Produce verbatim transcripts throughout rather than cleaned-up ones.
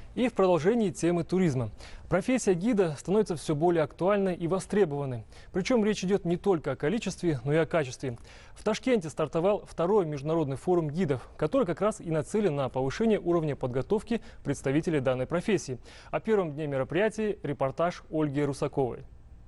И в продолжении темы туризма. Профессия гида становится все более актуальной и востребованной. Причем речь идет не только о количестве, но и о качестве. В Ташкенте стартовал второй международный форум гидов, который как раз и нацелен на повышение уровня подготовки представителей данной профессии. О первом дне мероприятия репортаж Ольги Русаковой.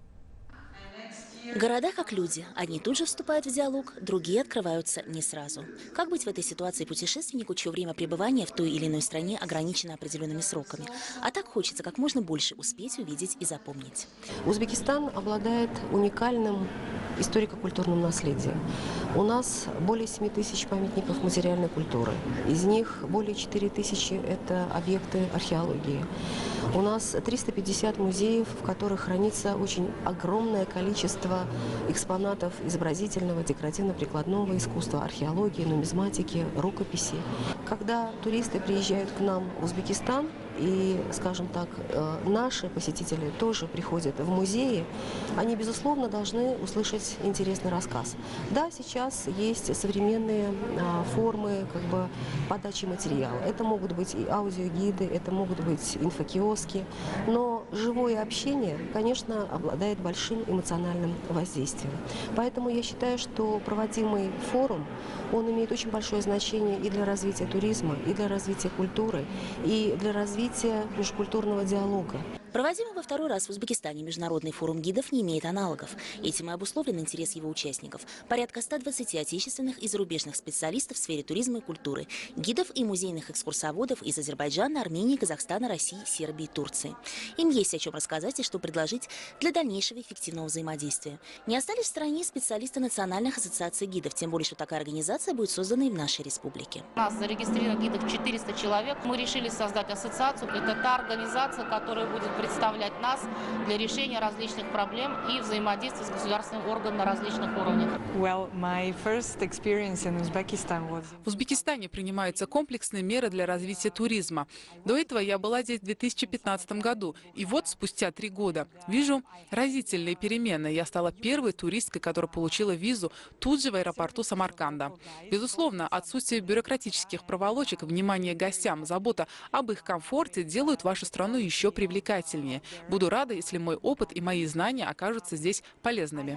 Города как люди. Одни тут же вступают в диалог, другие открываются не сразу. Как быть в этой ситуации путешественнику, чье время пребывания в той или иной стране ограничено определенными сроками? А так хочется как можно больше успеть увидеть и запомнить. Узбекистан обладает уникальным историко-культурным наследием. У нас более семи тысяч памятников материальной культуры. Из них более четыре тысячи – это объекты археологии. У нас триста пятьдесят музеев, в которых хранится очень огромное количество экспонатов изобразительного, декоративно-прикладного искусства, археологии, нумизматики, рукописи. Когда туристы приезжают к нам в Узбекистан, и, скажем так, наши посетители тоже приходят в музеи, они, безусловно, должны услышать интересный рассказ. Да, сейчас есть современные формы как бы, подачи материала. Это могут быть и аудиогиды, это могут быть инфокиоски, но живое общение, конечно, обладает большим эмоциональным воздействием. Поэтому я считаю, что проводимый форум, он имеет очень большое значение и для развития туризма, и для развития культуры, и для развития межкультурного диалога. Проводимый во второй раз в Узбекистане международный форум гидов не имеет аналогов. Этим и обусловлен интерес его участников. Порядка ста двадцати отечественных и зарубежных специалистов в сфере туризма и культуры, гидов и музейных экскурсоводов из Азербайджана, Армении, Казахстана, России, Сербии, Турции. Им есть о чем рассказать и что предложить для дальнейшего эффективного взаимодействия. Не остались в стороне специалисты национальных ассоциаций гидов, тем более, что такая организация будет создана и в нашей республике. У нас зарегистрировано гидов четыреста человек. Мы решили создать ассоциацию. Это та организация, которая будет представлять нас для решения различных проблем и взаимодействия с государственным органом на различных уровнях. Well, my first experience in Uzbekistan was... В Узбекистане принимаются комплексные меры для развития туризма. До этого я была здесь в две тысячи пятнадцатом году. И вот спустя три года вижу разительные перемены. Я стала первой туристкой, которая получила визу тут же в аэропорту Самарканда. Безусловно, отсутствие бюрократических проволочек, внимание гостям, забота об их комфорте делают вашу страну еще привлекательнее. Буду рада, если мой опыт и мои знания окажутся здесь полезными.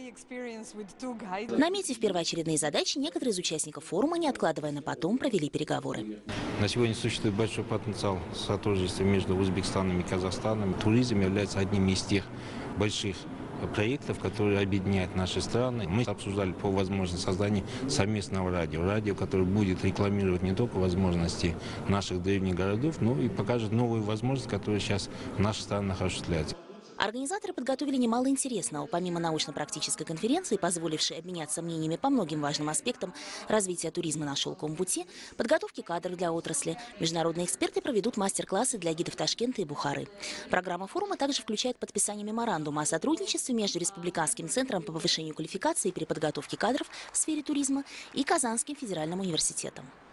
Наметив первоочередные задачи, некоторые из участников форума, не откладывая на потом, провели переговоры. На сегодня существует большой потенциал сотрудничества между Узбекистаном и Казахстаном. Туризм является одним из тех больших проектов, которые объединяют наши страны. Мы обсуждали по возможности создания совместного радио. Радио, которое будет рекламировать не только возможности наших древних городов, но и покажет новые возможности, которые сейчас в наших странах осуществляются. Организаторы подготовили немало интересного. Помимо научно-практической конференции, позволившей обменяться мнениями по многим важным аспектам развития туризма на шелковом пути, подготовки кадров для отрасли, международные эксперты проведут мастер-классы для гидов Ташкента и Бухары. Программа форума также включает подписание меморандума о сотрудничестве между Республиканским центром по повышению квалификации и переподготовке кадров в сфере туризма и Казанским федеральным университетом.